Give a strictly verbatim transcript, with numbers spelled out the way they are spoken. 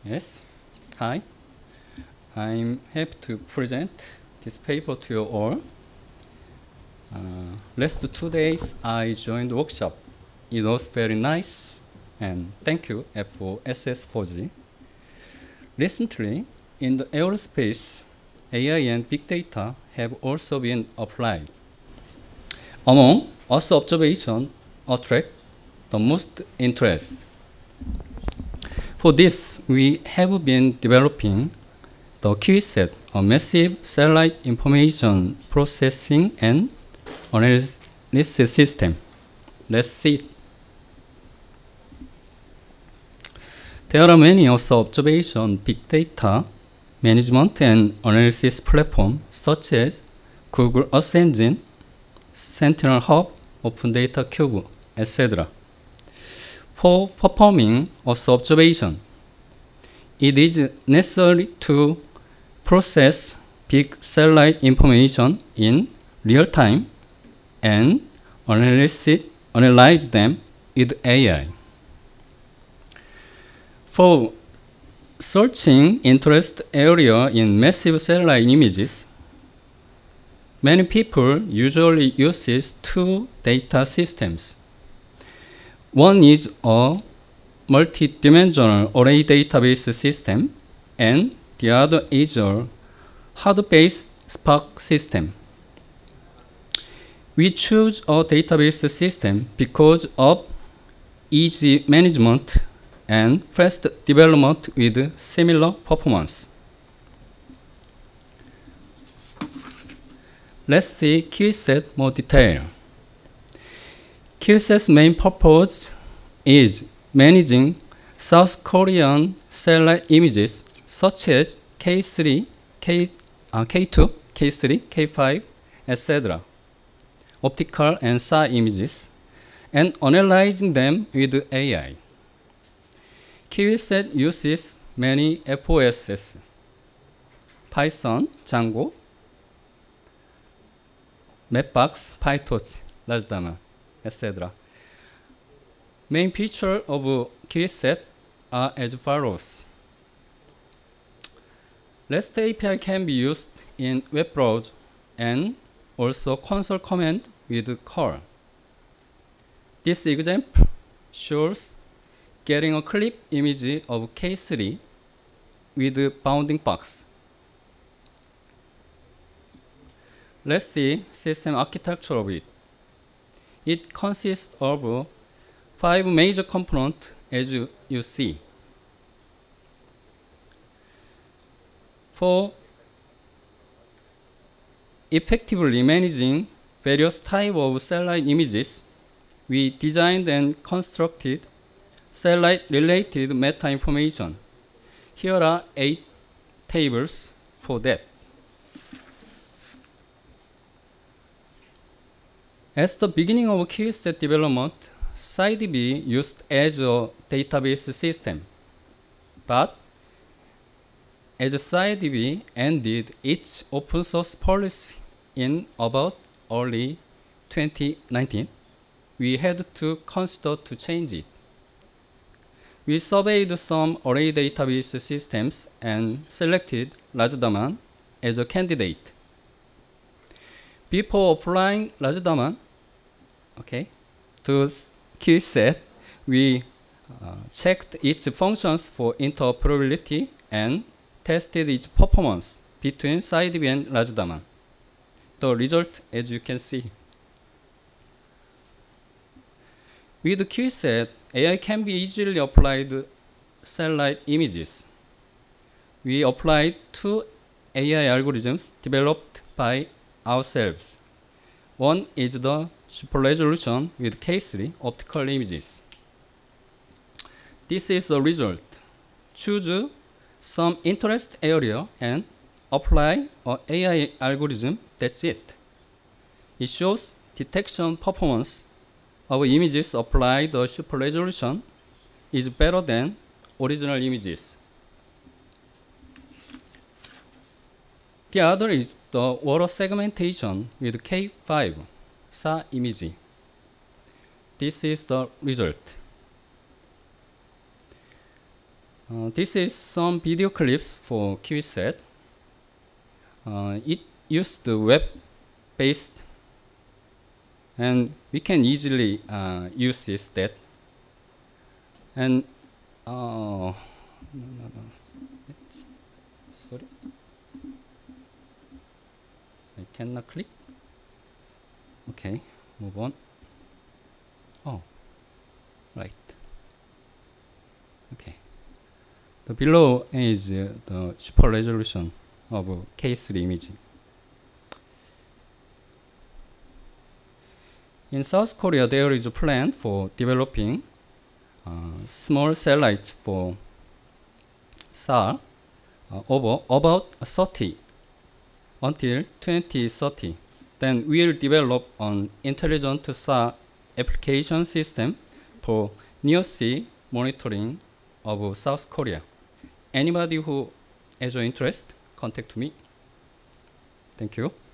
Yes. Hi. I'm happy to present this paper to you all. Uh, last two days I joined workshop. It was very nice, and thank you for S S four G. Recently, in the aerospace, A I and big data have also been applied. Among us, observation attract the most interest. For this, we have been developing the QISAT, a massive satellite information processing and analysis system. Let's see. There are many also observation, big data, management and analysis platforms such as Google Earth Engine, Sentinel Hub, Open Data Cube, et cetera. For performing Earth observation, it is necessary to process big satellite information in real time and analyze, analyze them with A I. For searching interest area in massive satellite images, many people usually use two data systems. One is a multi-dimensional array database system, and the other is a hard-based Spark system. We choose a database system because of easy management and fast development with similar performance. Let's see QISAT more detail. QISAT's main purpose is managing South Korean satellite images such as K three, K, uh, K two, K three, K five, et cetera, optical and S A images, and analyzing them with A I. QISAT uses many F O Ss, Python, Django, Mapbox, PyTorch, LaserDaemon, et cetera. Main features of QISAT are as follows. REST A P I can be used in web browser and also console command with curl. This example shows getting a clip image of K three with bounding box. Let's see system architecture of it. It consists of five major components as you, you see. For effectively managing various types of satellite images, we designed and constructed satellite-related meta information. Here are eight tables for that. At the beginning of QISAT development, SciDB used as a database system, but as SciDB ended its open source policy in about early twenty nineteen, we had to consider to change it. We surveyed some array database systems and selected LaserDaemon as a candidate. Before applying LaserDaemon, okay, to QISAT, we uh, checked its functions for interoperability and tested its performance between SciDB and LaserDaemon. The result, as you can see. With QISAT, A I can be easily applied satellite images. We applied two A I algorithms developed by ourselves. One is the super resolution with K three optical images. This is the result. Choose some interest area and apply an A I algorithm. That's it. It shows detection performance of images applied the super resolution is better than original images. The other is the water segmentation with K five S A image. This is the result. Uh, this is some video clips for KiwiSat. Uh, it used the web-based, and we can easily uh, use this that. And uh, no, no, no. Sorry, I cannot click. Okay, move on. Oh, right. Okay. The below is uh, the super resolution of uh, K three image. In South Korea, there is a plan for developing uh, small satellite for S A R uh, over about thirty until twenty thirty. Then we'll develop an intelligent S A R application system for near-sea monitoring of South Korea. Anybody who has an interest, contact me. Thank you.